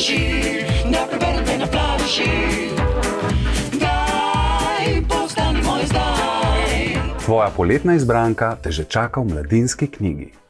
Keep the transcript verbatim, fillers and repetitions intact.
flaši, da preberem te na flaši. Daj, postani moj zdaj. Tvoja poletna izbranka te že čaka v Mladinski knjigi.